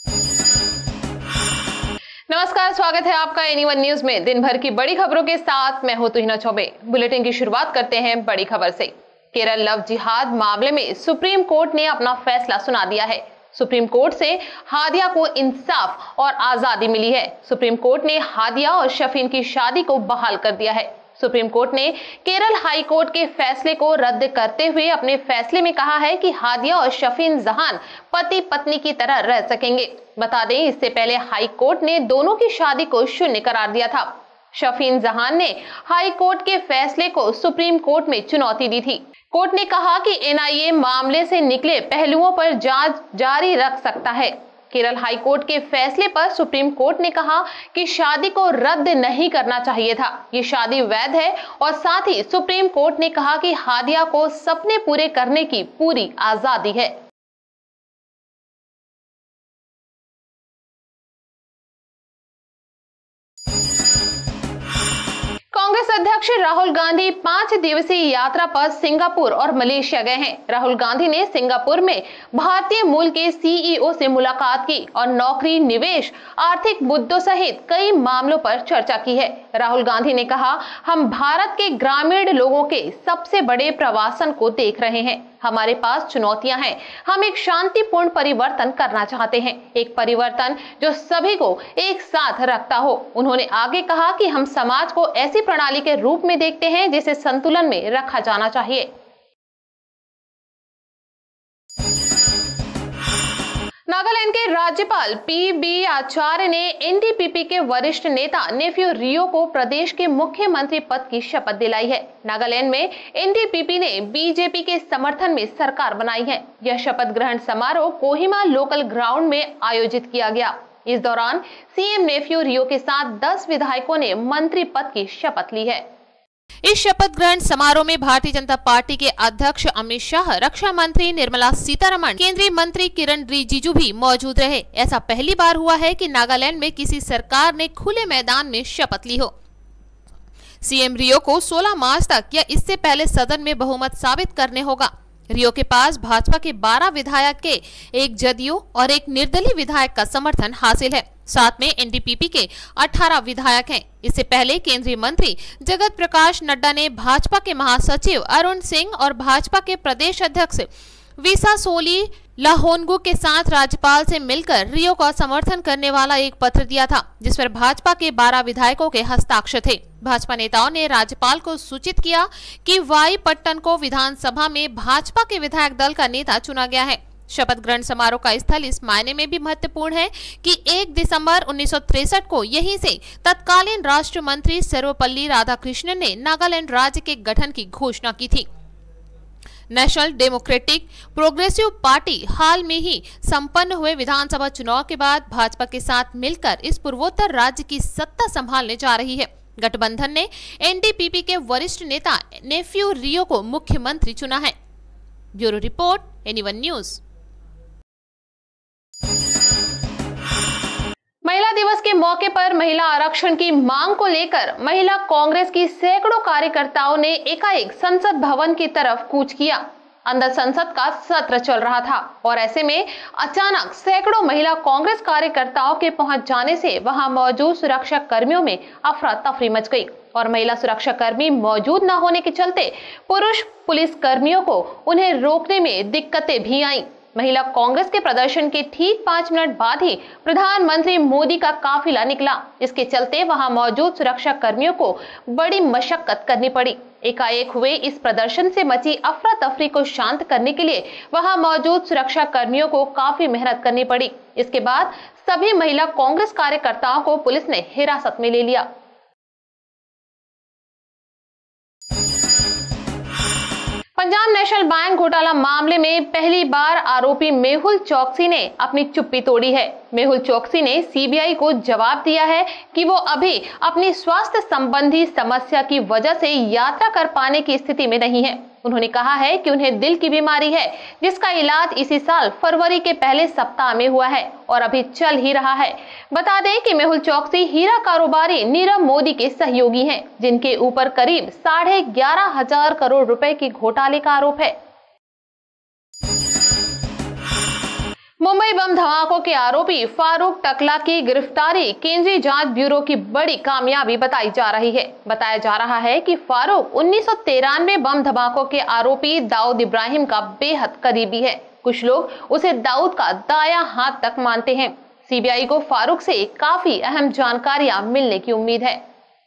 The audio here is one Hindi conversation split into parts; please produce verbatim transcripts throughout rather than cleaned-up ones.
नमस्कार, स्वागत है आपका एनी वन न्यूज में। दिन भर की बड़ी खबरों के साथ मैं हूं तुहिना चौबे। बुलेटिन की शुरुआत करते हैं बड़ी खबर से। केरल लव जिहाद मामले में सुप्रीम कोर्ट ने अपना फैसला सुना दिया है। सुप्रीम कोर्ट से हादिया को इंसाफ और आजादी मिली है। सुप्रीम कोर्ट ने हादिया और शफीन की शादी को बहाल कर दिया है। सुप्रीम कोर्ट ने केरल हाई कोर्ट के फैसले को रद्द करते हुए अपने फैसले में कहा है कि हादिया और शफीन जहान पति पत्नी की तरह रह सकेंगे। बता दें, इससे पहले हाई कोर्ट ने दोनों की शादी को शून्य करार दिया था। शफीन जहान ने हाई कोर्ट के फैसले को सुप्रीम कोर्ट में चुनौती दी थी। कोर्ट ने कहा कि एन आई ए मामले से निकले पहलुओं पर जांच जारी रख सकता है। केरल हाई कोर्ट के फैसले पर सुप्रीम कोर्ट ने कहा कि शादी को रद्द नहीं करना चाहिए था। ये शादी वैध है और साथ ही सुप्रीम कोर्ट ने कहा कि हादिया को सपने पूरे करने की पूरी आजादी है। कांग्रेस अध्यक्ष राहुल गांधी पांच दिवसीय यात्रा पर सिंगापुर और मलेशिया गए हैं। राहुल गांधी ने सिंगापुर में भारतीय मूल के सी ई ओ से मुलाकात की और नौकरी, निवेश, आर्थिक मुद्दों सहित कई मामलों पर चर्चा की है। राहुल गांधी ने कहा, हम भारत के ग्रामीण लोगों के सबसे बड़े प्रवासन को देख रहे हैं। हमारे पास चुनौतियां हैं। हम एक शांतिपूर्ण परिवर्तन करना चाहते हैं, एक परिवर्तन जो सभी को एक साथ रखता हो। उन्होंने आगे कहा कि हम समाज को ऐसी प्रणाली के रूप में देखते हैं जिसे संतुलन में रखा जाना चाहिए। नागालैंड के राज्यपाल पी बी आचार्य ने एन डी पी पी के वरिष्ठ नेता नेफ्यू रियो को प्रदेश के मुख्यमंत्री पद की शपथ दिलाई है। नागालैंड में एन डी पी पी ने बी जे पी के समर्थन में सरकार बनाई है। यह शपथ ग्रहण समारोह कोहिमा लोकल ग्राउंड में आयोजित किया गया। इस दौरान सी एम नेफ्यू रियो के साथ दस विधायकों ने मंत्री पद की शपथ ली है। इस शपथ ग्रहण समारोह में भारतीय जनता पार्टी के अध्यक्ष अमित शाह, रक्षा मंत्री निर्मला सीतारमण, केंद्रीय मंत्री किरण रिजिजू भी मौजूद रहे। ऐसा पहली बार हुआ है कि नागालैंड में किसी सरकार ने खुले मैदान में शपथ ली हो। सी एम रियो को सोलह मार्च तक या इससे पहले सदन में बहुमत साबित करने होगा। रियो के पास भाजपा के बारह विधायक के एक जदयू और एक निर्दलीय विधायक का समर्थन हासिल है। साथ में एन डी पी पी के अठारह विधायक हैं। इससे पहले केंद्रीय मंत्री जगत प्रकाश नड्डा ने भाजपा के महासचिव अरुण सिंह और भाजपा के प्रदेश अध्यक्ष विसा सोली लाहोनगु के साथ राज्यपाल से मिलकर रियो का समर्थन करने वाला एक पत्र दिया था, जिस पर भाजपा के बारह विधायकों के हस्ताक्षर थे। भाजपा नेताओं ने राज्यपाल को सूचित किया कि वाई पट्टन को विधानसभा में भाजपा के विधायक दल का नेता चुना गया है। शपथ ग्रहण समारोह का स्थल इस मायने में भी महत्वपूर्ण है कि एक दिसंबर उन्नीस सौ तिरसठ को यहीं से तत्कालीन राष्ट्र मंत्री सर्वपल्ली राधाकृष्णन ने नागालैंड राज्य के गठन की घोषणा की थी। नेशनल डेमोक्रेटिक प्रोग्रेसिव पार्टी हाल में ही संपन्न हुए विधानसभा चुनाव के बाद भाजपा के साथ मिलकर इस पूर्वोत्तर राज्य की सत्ता संभालने जा रही है। गठबंधन ने एन डी पी पी के वरिष्ठ नेता नेफ्यू रियो को मुख्यमंत्री चुना है। Bureau report, any one news. महिला दिवस के मौके पर महिला आरक्षण की मांग को लेकर महिला कांग्रेस की सैकड़ों कार्यकर्ताओं ने एकाएक संसद भवन की तरफ कूच किया। अंदर संसद का सत्र चल रहा था और ऐसे में अचानक सैकड़ों महिला कांग्रेस कार्यकर्ताओं के पहुंच जाने से वहां मौजूद सुरक्षा कर्मियों में अफरा तफरी मच गई और महिला सुरक्षा कर्मी मौजूद न होने के चलते पुरुष पुलिस कर्मियों को उन्हें रोकने में दिक्कतें भी आईं। महिला कांग्रेस के प्रदर्शन के ठीक पांच मिनट बाद ही प्रधानमंत्री मोदी का काफिला निकला। इसके चलते वहां मौजूद सुरक्षा कर्मियों को बड़ी मशक्कत करनी पड़ी। एकाएक हुए इस प्रदर्शन से मची अफरा तफरी को शांत करने के लिए वहां मौजूद सुरक्षा कर्मियों को काफी मेहनत करनी पड़ी। इसके बाद सभी महिला कांग्रेस कार्यकर्ताओं को पुलिस ने हिरासत में ले लिया। पंजाब नेशनल बैंक घोटाला मामले में पहली बार आरोपी मेहुल चौकसी ने अपनी चुप्पी तोड़ी है। मेहुल चौकसी ने सी बी आई को जवाब दिया है कि वो अभी अपनी स्वास्थ्य संबंधी समस्या की वजह से यात्रा कर पाने की स्थिति में नहीं है। उन्होंने कहा है कि उन्हें दिल की बीमारी है जिसका इलाज इसी साल फरवरी के पहले सप्ताह में हुआ है और अभी चल ही रहा है। बता दें कि मेहुल चौकसी हीरा कारोबारी नीरव मोदी के सहयोगी हैं, जिनके ऊपर करीब साढ़े ग्यारह हजार करोड़ रुपए की घोटाले का आरोप है। मुंबई बम धमाकों के आरोपी फारूक टकला की गिरफ्तारी केंद्रीय जांच ब्यूरो की बड़ी कामयाबी बताई जा रही है। बताया जा रहा है कि फारूक उन्नीस सौ तिरानवे बम धमाकों के आरोपी दाऊद इब्राहिम का बेहद करीबी है। कुछ लोग उसे दाऊद का दायां हाथ तक मानते हैं। सीबीआई को फारूक से काफी अहम जानकारियां मिलने की उम्मीद है।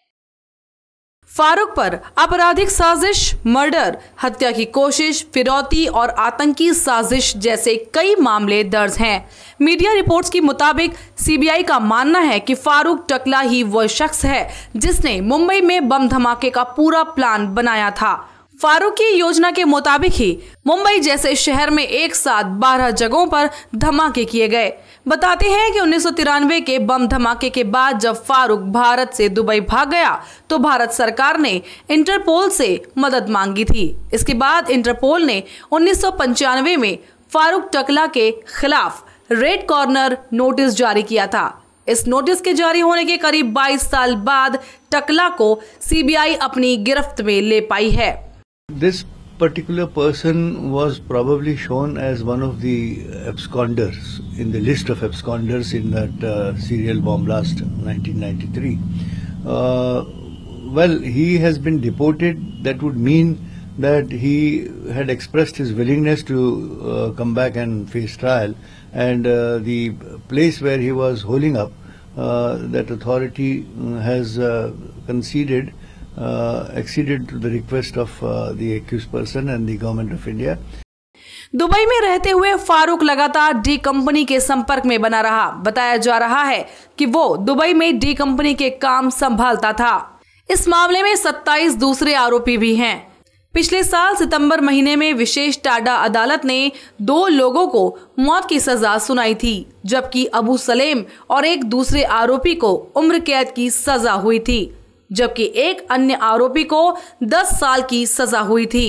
फारूक पर आपराधिक साजिश, मर्डर, हत्या की कोशिश, फिरौती और आतंकी साजिश जैसे कई मामले दर्ज हैं। मीडिया रिपोर्ट्स के मुताबिक सीबीआई का मानना है कि फारूक टकला ही वह शख्स है जिसने मुंबई में बम धमाके का पूरा प्लान बनाया था। फारूक की योजना के मुताबिक ही मुंबई जैसे शहर में एक साथ बारह जगहों पर धमाके किए गए। बताते हैं कि उन्नीस सौ तिरानवे के बम धमाके के बाद जब फारूक भारत से दुबई भाग गया तो भारत सरकार ने इंटरपोल से मदद मांगी थी। इसके बाद इंटरपोल ने उन्नीस सौ पंचानवे में फारूक टकला के खिलाफ रेड कॉर्नर नोटिस जारी किया था। इस नोटिस के जारी होने के करीब बाईस साल बाद टकला को सीबीआई अपनी गिरफ्त में ले पाई है। This particular person was probably shown as one of the absconders in the list of absconders in that uh, serial bomb blast nineteen ninety-three. Uh, well, he has been deported. That would mean that he had expressed his willingness to uh, come back and face trial, and uh, the place where he was holding up, uh, that authority has uh, conceded Uh, acceded to the request of uh, the accused person and the government of India. Dubai में रहते हुए फारूक लगातार डी कंपनी के संपर्क में बना रहा। बताया जा रहा है कि वो दुबई में डी कंपनी के काम संभालता था। इस मामले में सत्ताईस दूसरे आरोपी भी हैं। पिछले साल सितंबर महीने में विशेष टाडा अदालत ने दो लोगों को मौत की सजा सुनाई थी, जबकि अबू सलेम और एक दूसरे आरोपी को उम्र कैद की सजा हुई थी, जबकि एक अन्य आरोपी को दस साल की सजा हुई थी।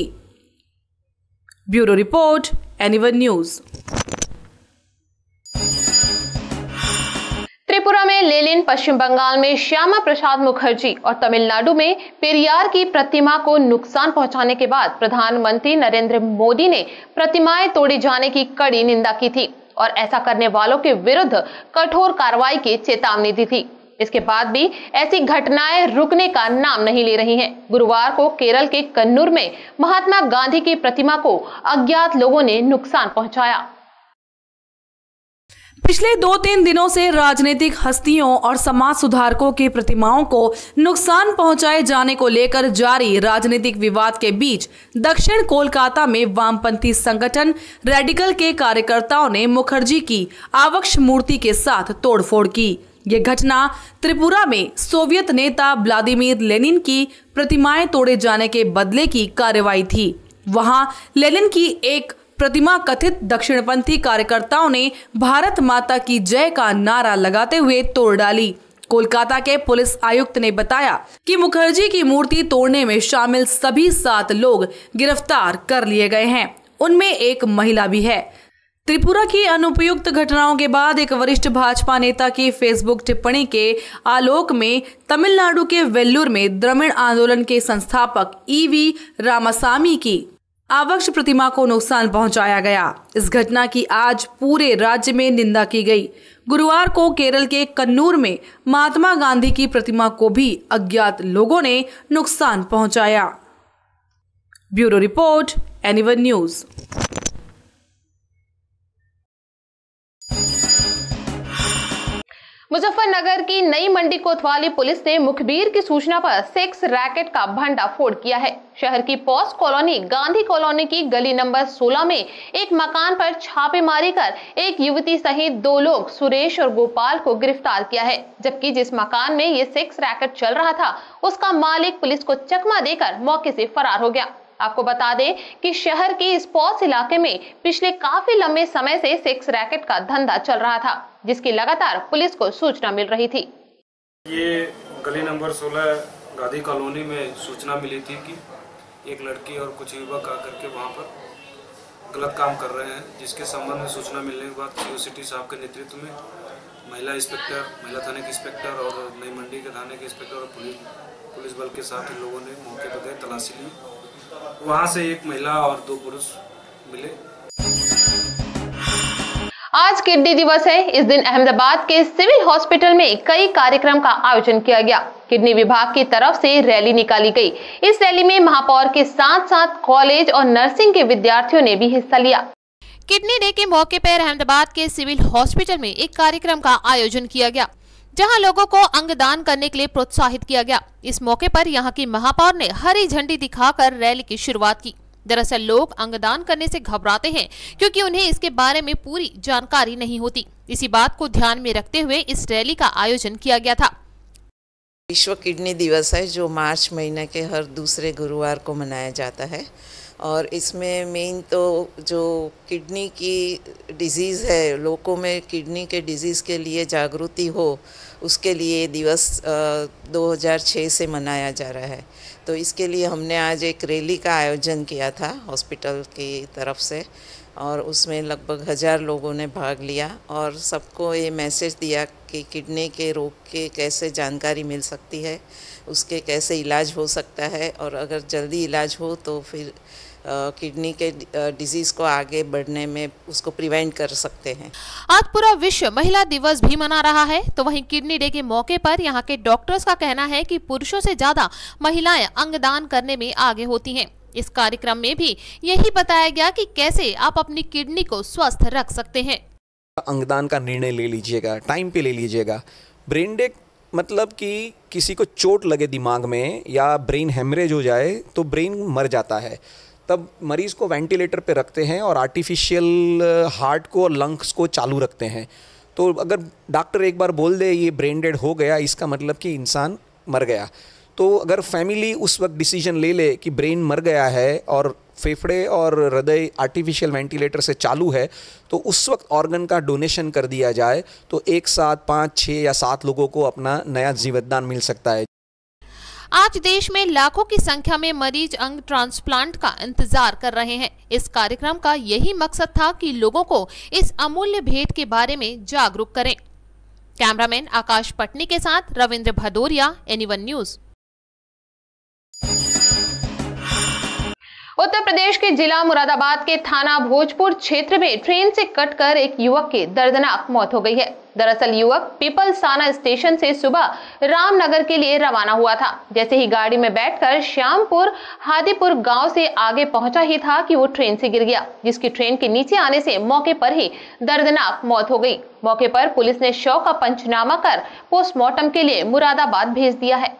Bureau report, anyone news. Tripura में लेनिन, पश्चिम बंगाल में श्यामा प्रसाद मुखर्जी और तमिलनाडु में पेरियार की प्रतिमा को नुकसान पहुंचाने के बाद प्रधानमंत्री नरेंद्र मोदी ने प्रतिमाएं तोड़े जाने की कड़ी निंदा की थी और ऐसा करने वालों के विरुद्ध कठोर कार्रवाई की चेतावनी दी थी। इसके बाद भी ऐसी घटनाएं रुकने का नाम नहीं ले रही हैं। गुरुवार को केरल के कन्नूर में महात्मा गांधी की प्रतिमा को अज्ञात लोगों ने नुकसान पहुंचाया। पिछले दो तीन दिनों से राजनीतिक हस्तियों और समाज सुधारकों की प्रतिमाओं को नुकसान पहुंचाए जाने को लेकर जारी राजनीतिक विवाद के बीच दक्षिण कोलकाता में वामपंथी संगठन रेडिकल के कार्यकर्ताओं ने मुखर्जी की आवक्ष मूर्ति के साथ तोड़फोड़ की। ये घटना त्रिपुरा में सोवियत नेता व्लादिमीर लेनिन की प्रतिमाएं तोड़े जाने के बदले की कार्रवाई थी। वहां लेनिन की एक प्रतिमा कथित दक्षिणपंथी कार्यकर्ताओं ने भारत माता की जय का नारा लगाते हुए तोड़ डाली। कोलकाता के पुलिस आयुक्त ने बताया कि मुखर्जी की मूर्ति तोड़ने में शामिल सभी सात लोग गिरफ्तार कर लिए गए हैं, उनमें एक महिला भी है। त्रिपुरा की अनुपयुक्त घटनाओं के बाद एक वरिष्ठ भाजपा नेता की फेसबुक टिप्पणी के आलोक में तमिलनाडु के वेल्लूर में द्रविड़ आंदोलन के संस्थापक ईवी रामासामी की आवक्ष प्रतिमा को नुकसान पहुंचाया गया। इस घटना की आज पूरे राज्य में निंदा की गई। गुरुवार को केरल के कन्नूर में महात्मा गांधी की प्रतिमा को भी अज्ञात लोगों ने नुकसान पहुंचाया। Bureau report, anyone news. Muzaffarnagar की नई मंडी कोतवाली पुलिस ने मुखबिर की सूचना पर सेक्स रैकेट का भंडाफोड़ किया है। शहर की पॉस्ट कॉलोनी गांधी कॉलोनी की गली नंबर सोलह में एक मकान पर छापेमारी कर एक युवती सहित दो लोग सुरेश और गोपाल को गिरफ्तार किया है, जबकि जिस मकान में ये सेक्स रैकेट चल रहा था उसका मालिक पुलिस को चकमा देकर मौके से फरार हो गया। आपको बता दें कि शहर के इस पॉस इलाके में पिछले काफी लंबे समय से सेक्स रैकेट का धंधा चल रहा था, जिसकी लगातार पुलिस को सूचना मिल रही थी। ये गली नंबर सोलह गांधी कॉलोनी में सूचना मिली थी कि एक लड़की और कुछ युवक आकर के वहाँ पर गलत काम कर रहे हैं, जिसके संबंध में सूचना मिलने के बाद सीओ सिटी साहब के नेतृत्व में महिला इंस्पेक्टर, महिला थाने के इंस्पेक्टर और नई मंडी के थाने के इंस्पेक्टर और पुलिस पुलिस बल के साथ इन लोगों ने मौके पर गए, तलाशी ली। वहाँ से एक महिला और दो पुरुष मिले। आज किडनी दिवस है। इस दिन अहमदाबाद के सिविल हॉस्पिटल में कई कार्यक्रम का आयोजन किया गया। किडनी विभाग की तरफ से रैली निकाली गई। इस रैली में महापौर के साथ साथ कॉलेज और नर्सिंग के विद्यार्थियों ने भी हिस्सा लिया। किडनी डे के मौके पर अहमदाबाद के सिविल हॉस्पिटल में एक कार्यक्रम का आयोजन किया गया, जहां लोगों को अंगदान करने के लिए प्रोत्साहित किया गया। इस मौके पर यहां की महापौर ने हरी झंडी दिखाकर रैली की शुरुआत की। दरअसल लोग अंगदान करने से घबराते हैं क्योंकि उन्हें इसके बारे में पूरी जानकारी नहीं होती। इसी बात को ध्यान में रखते हुए इस रैली का आयोजन किया गया था। विश्व किडनी दिवस है जो मार्च महीने के हर दूसरे गुरुवार को मनाया जाता है और इसमें मेन तो जो किडनी की डिजीज़ है, लोगों में किडनी के डिजीज़ के लिए जागृति हो, उसके लिए दिवस दो हज़ार छह से मनाया जा रहा है। तो इसके लिए हमने आज एक रैली का आयोजन किया था हॉस्पिटल की तरफ से और उसमें लगभग हज़ार लोगों ने भाग लिया और सबको ये मैसेज दिया कि किडनी के रोग के कैसे जानकारी मिल सकती है, उसके कैसे इलाज हो सकता है और अगर जल्दी इलाज हो तो फिर किडनी के डिजीज़ को आगे बढ़ने में उसको प्रिवेंट कर सकते हैं। आज पूरा विश्व महिला दिवस भी मना रहा है, तो वहीं किडनी डे के मौके पर यहाँ के डॉक्टर्स का कहना है कि पुरुषों से ज्यादा महिलाएं अंगदान करने में आगे होती हैं। इस कार्यक्रम में भी यही बताया गया कि कैसे आप अपनी किडनी को स्वस्थ रख सकते हैं। अंगदान का निर्णय ले लीजिएगा, टाइम पे ले लीजिएगा। ब्रेन डेड मतलब कि किसी को चोट लगे दिमाग में या ब्रेन हेमरेज हो जाए तो ब्रेन मर जाता है, तब मरीज़ को वेंटिलेटर पे रखते हैं और आर्टिफिशियल हार्ट को और लंग्स को चालू रखते हैं। तो अगर डॉक्टर एक बार बोल दे ये ब्रेन डेड हो गया, इसका मतलब कि इंसान मर गया। तो अगर फैमिली उस वक्त डिसीजन ले ले कि ब्रेन मर गया है और फेफड़े और हृदय आर्टिफिशियल वेंटिलेटर से चालू है, तो उस वक्त ऑर्गन का डोनेशन कर दिया जाए तो एक साथ पाँच छः या सात लोगों को अपना नया जीवनदान मिल सकता है। आज देश में लाखों की संख्या में मरीज अंग ट्रांसप्लांट का इंतजार कर रहे हैं। इस कार्यक्रम का यही मकसद था कि लोगों को इस अमूल्य भेंट के बारे में जागरूक करें। कैमरामैन आकाश पटनी के साथ Ravindra Bhadauria, any one news. Uttar Pradesh के जिला मुरादाबाद के थाना भोजपुर क्षेत्र में ट्रेन से कटकर एक युवक की दर्दनाक मौत हो गई है। दरअसल युवक पीपलसाना स्टेशन से सुबह रामनगर के लिए रवाना हुआ था। जैसे ही गाड़ी में बैठकर श्यामपुर हादीपुर गांव से आगे पहुंचा ही था कि वो ट्रेन से गिर गया, जिसकी ट्रेन के नीचे आने से मौके पर ही दर्दनाक मौत हो गई। मौके पर पुलिस ने शव का पंचनामा कर पोस्टमार्टम के लिए मुरादाबाद भेज दिया है।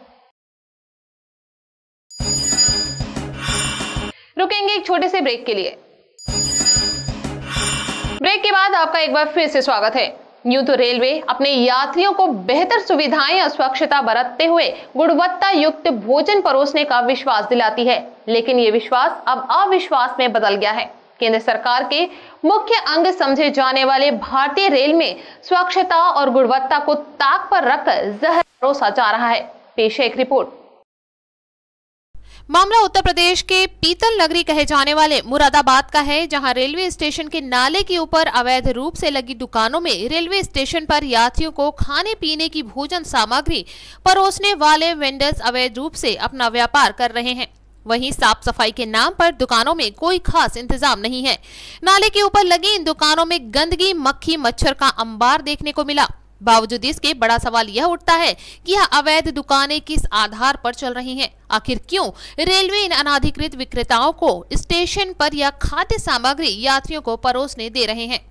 रुकेंगे एक छोटे से ब्रेक के लिए। ब्रेक के बाद आपका एक बार फिर से स्वागत है। यूं तो रेलवे अपने यात्रियों को बेहतर सुविधाएं और स्वच्छता बरतते हुए गुणवत्ता युक्त भोजन परोसने का विश्वास दिलाती है, लेकिन ये विश्वास अब अविश्वास में बदल गया है। केंद्र सरकार के मुख्य अंग समझे जाने वाले भारतीय रेल में स्वच्छता और गुणवत्ता को ताक पर रखकर जहर परोसा जा रहा है। पेश है एक रिपोर्ट। मामला उत्तर प्रदेश के पीतल नगरी कहे जाने वाले मुरादाबाद का है, जहां रेलवे स्टेशन के नाले के ऊपर अवैध रूप से लगी दुकानों में रेलवे स्टेशन पर यात्रियों को खाने पीने की भोजन सामग्री परोसने वाले वेंडर्स अवैध रूप से अपना व्यापार कर रहे हैं। वहीं साफ सफाई के नाम पर दुकानों में कोई खास इंतजाम नहीं है। नाले के ऊपर लगी इन दुकानों में गंदगी, मक्खी मच्छर का अंबार देखने को मिला। बावजूद इसके बड़ा सवाल यह उठता है कि यह अवैध दुकानें किस आधार पर चल रही हैं? आखिर क्यों रेलवे इन अनाधिकृत विक्रेताओं को स्टेशन पर या खाद्य सामग्री यात्रियों को परोसने दे रहे हैं?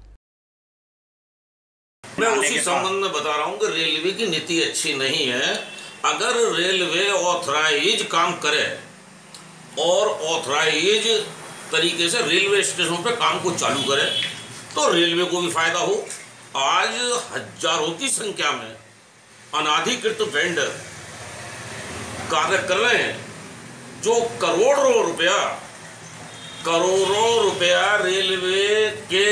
मैं उसी संबंध में बता रहा हूँ कि रेलवे की नीति अच्छी नहीं है। अगर रेलवे ऑथराइज काम करे और ऑथराइज तरीके से रेलवे स्टेशन पे काम को चालू करे तो रेलवे को भी फायदा हो। आज हजारों की संख्या में अनाधिकृत वेंडर कार्य कर रहे हैं जो करोड़ों रुपया करोड़ों रुपया रेलवे के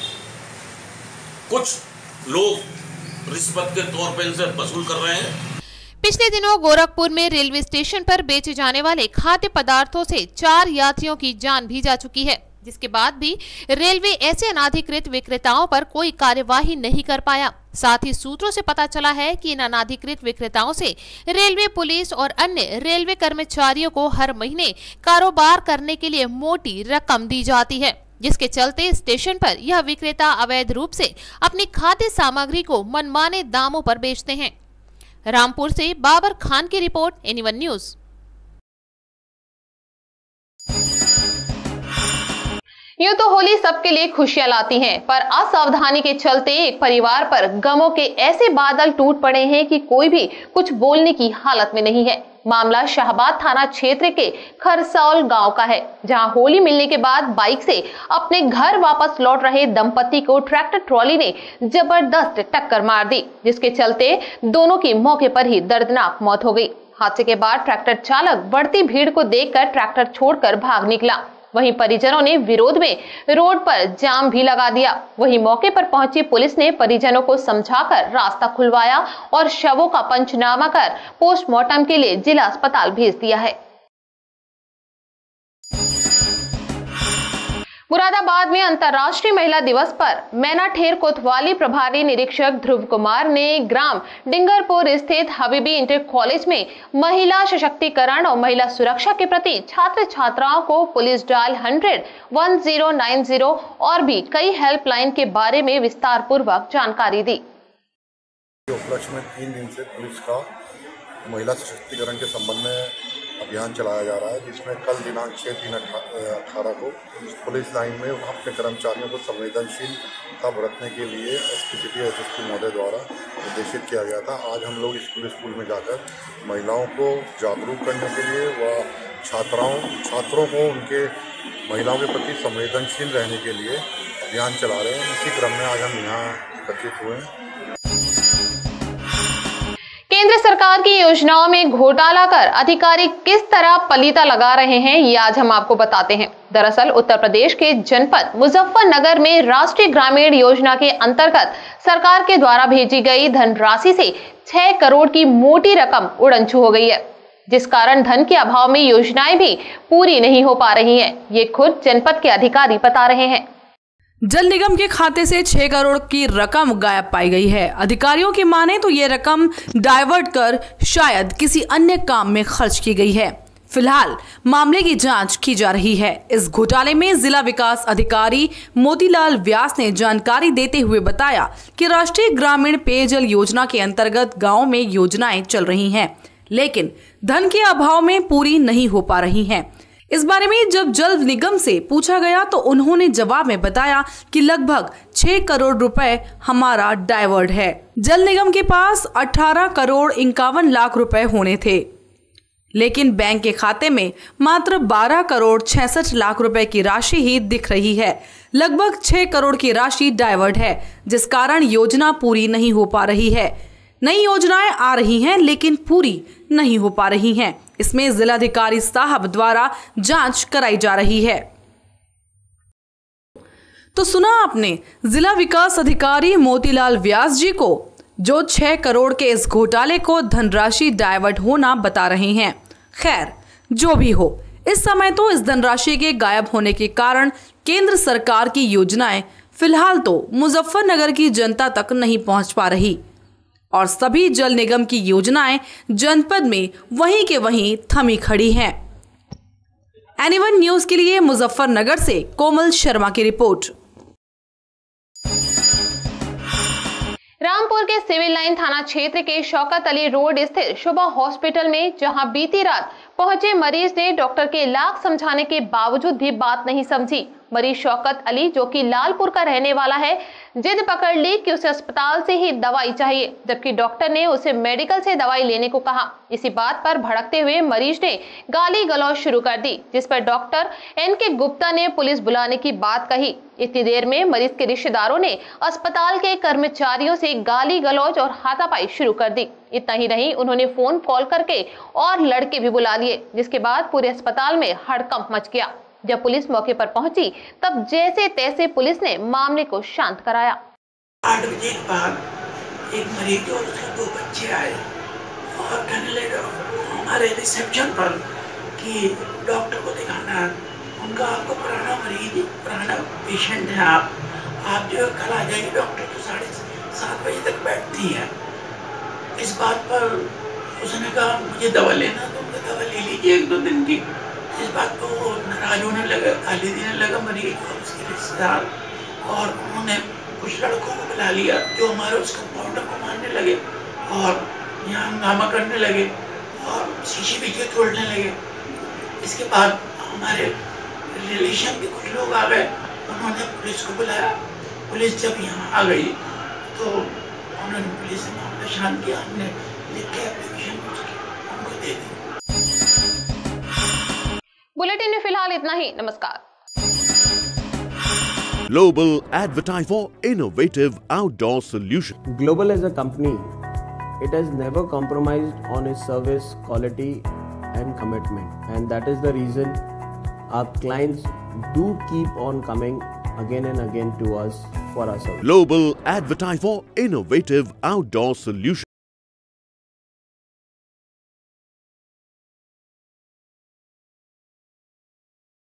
कुछ लोग रिश्वत के तौर पर इनसे वसूल कर रहे हैं। पिछले दिनों गोरखपुर में रेलवे स्टेशन पर बेचे जाने वाले खाद्य पदार्थों से चार यात्रियों की जान भी जा चुकी है, जिसके बाद भी रेलवे ऐसे अनाधिकृत विक्रेताओं पर कोई कार्यवाही नहीं कर पाया। साथ ही सूत्रों से पता चला है कि इन अनाधिकृत विक्रेताओं से रेलवे पुलिस और अन्य रेलवे कर्मचारियों को हर महीने कारोबार करने के लिए मोटी रकम दी जाती है, जिसके चलते स्टेशन पर यह विक्रेता अवैध रूप से अपनी खाद्य सामग्री को मनमाने दामों पर बेचते हैं। रामपुर से बाबर खान की रिपोर्ट, एनी वन न्यूज। यूं तो होली सबके लिए खुशियां लाती है, पर असावधानी के चलते एक परिवार पर गमों के ऐसे बादल टूट पड़े हैं कि कोई भी कुछ बोलने की हालत में नहीं है। मामला शाहबाद थाना क्षेत्र के खरसौल गांव का है, जहां होली मिलने के बाद बाइक से अपने घर वापस लौट रहे दंपति को ट्रैक्टर ट्रॉली ने जबरदस्त टक्कर मार दी, जिसके चलते दोनों की मौके पर ही दर्दनाक मौत हो गई। हादसे के बाद ट्रैक्टर चालक बढ़ती भीड़ को देखकर ट्रैक्टर छोड़कर भाग निकला। वहीं परिजनों ने विरोध में रोड पर जाम भी लगा दिया। वहीं मौके पर पहुंची पुलिस ने परिजनों को समझाकर रास्ता खुलवाया और शवों का पंचनामा कर पोस्टमार्टम के लिए जिला अस्पताल भेज दिया है। मुरादाबाद में अंतर्राष्ट्रीय महिला दिवस पर मैनाठेर कोतवाली प्रभारी निरीक्षक ध्रुव कुमार ने ग्राम डिंगरपुर स्थित हबीबी इंटर कॉलेज में महिला सशक्तिकरण और महिला सुरक्षा के प्रति छात्र छात्राओं को police dial hundred one zero nine zero और भी कई हेल्पलाइन के बारे में विस्तार पूर्वक जानकारी दी। उपलक्ष्य में तीन दिन से पुलिस का महिला सशक्तिकरण के संबंध में अभियान चलाया जा रहा है, जिसमें कल दिनांक छः तीन अठारह को पुलिस लाइन में अपने कर्मचारियों को संवेदनशीलता बरतने के लिए S P city S S P महोदय द्वारा निर्देशित किया गया था। आज हम लोग स्कूल स्कूल में जाकर महिलाओं को जागरूक करने के लिए व छात्राओं छात्रों को उनके महिलाओं के प्रति संवेदनशील रहने के लिए अभियान चला रहे हैं। इसी क्रम में आज हम यहाँ एकत्रित हुए हैं। केंद्र सरकार की योजनाओं में घोटाला कर अधिकारी किस तरह पलीता लगा रहे हैं, ये आज हम आपको बताते हैं। दरअसल उत्तर प्रदेश के जनपद मुजफ्फरनगर में राष्ट्रीय ग्रामीण योजना के अंतर्गत सरकार के द्वारा भेजी गई धनराशि से छह करोड़ की मोटी रकम उड़नछू हो गई है, जिस कारण धन के अभाव में योजनाएं भी पूरी नहीं हो पा रही हैं। ये खुद जनपद के अधिकारी बता रहे हैं। जल निगम के खाते से छह करोड़ की रकम गायब पाई गई है। अधिकारियों की माने तो ये रकम डाइवर्ट कर शायद किसी अन्य काम में खर्च की गई है। फिलहाल मामले की जांच की जा रही है। इस घोटाले में जिला विकास अधिकारी मोतीलाल व्यास ने जानकारी देते हुए बताया कि राष्ट्रीय ग्रामीण पेयजल योजना के अंतर्गत गाँव में योजनाएं चल रही हैं, लेकिन धन के अभाव में पूरी नहीं हो पा रही हैं। इस बारे में जब जल निगम से पूछा गया तो उन्होंने जवाब में बताया कि लगभग छह करोड़ रुपए हमारा डाइवर्ट है। जल निगम के पास अठारह करोड़ इक्यावन लाख रुपए होने थे, लेकिन बैंक के खाते में मात्र बारह करोड़ छियासठ लाख रुपए की राशि ही दिख रही है। लगभग छह करोड़ की राशि डाइवर्ट है, जिस कारण योजना पूरी नहीं हो पा रही है। नई योजनाएं आ रही हैं, लेकिन पूरी नहीं हो पा रही हैं। इसमें जिलाधिकारी साहब द्वारा जांच कराई जा रही है। तो सुना आपने जिला विकास अधिकारी मोतीलाल व्यास जी को, जो छह करोड़ के इस घोटाले को धनराशि डाइवर्ट होना बता रहे हैं। खैर जो भी हो, इस समय तो इस धनराशि के गायब होने के कारण केंद्र सरकार की योजनाएं फिलहाल तो मुजफ्फरनगर की जनता तक नहीं पहुंच पा रही और सभी जल निगम की योजनाएं जनपद में वहीं के वहीं थमी खड़ी हैं। एनी वन न्यूज के लिए मुजफ्फरनगर से कोमल शर्मा की रिपोर्ट। रामपुर के सिविल लाइन थाना क्षेत्र के शौकत अली रोड स्थित शुभा हॉस्पिटल में जहां बीती रात पहुंचे मरीज ने डॉक्टर के लाख समझाने के बावजूद भी बात नहीं समझी। मरीज शौकत अली, जो कि लालपुर का रहने वाला है, जिद पकड़ ली कि उसे अस्पताल से ही दवाई चाहिए, जबकि डॉक्टर ने उसे मेडिकल से दवाई लेने को कहा। इसी बात पर भड़कते हुए मरीज ने गाली गलौज शुरू कर दी, जिस पर डॉक्टर एन के गुप्ता ने पुलिस बुलाने की बात कही। इतनी देर में मरीज के रिश्तेदारों ने अस्पताल के कर्मचारियों से गाली गलौज और हाथापाई शुरू कर दी। इतना ही नहीं, उन्होंने फोन कॉल करके और लड़के भी बुला लिए, जिसके बाद पूरे अस्पताल में हड़कंप मच गया। जब पुलिस मौके पर पहुंची तब जैसे तैसे पुलिस ने मामले को शांत कराया। आठ बजे के बाद एक मरीज और उसके दो बच्चे आए और कहने लगे हमारे रिसेप्शन पर कि डॉक्टर को दिखाना है, उनका आपको पुराना मरीज पुराना पेशेंट है, आप आप जो कल आ जाइए, डॉक्टर तो साढ़े सात बजे तक बैठती है। इस बात पर उसने कहा मुझे दवा लेना, तो दवा ले लीजिए एक दो दिन की, इस बात को नाराज होने लगा, गाली देने लगा मरीज और उसके रिश्तेदार, और उन्होंने कुछ लड़कों को बुला लिया जो हमारे उस कंपाउंडर को मारने लगे और यहाँ हंगामा करने लगे और शीशे पीछे तोड़ने लगे। इसके बाद हमारे रिलेशन के कुछ लोग आ गए, उन्होंने पुलिस को बुलाया। पुलिस जब यहाँ आ गई तो उन्होंने पुलिस से मामला शांत किया, हमने लिख के एप्लीकेशन उनको दे दी। बुलेटिन में फिलहाल इतना ही। नमस्कार। Global advertise for innovative outdoor solution. Global as a company, it has never compromised on its service quality and commitment, and that is the reason our clients do keep on coming again and again to us for our service. Global advertise for innovative outdoor solution.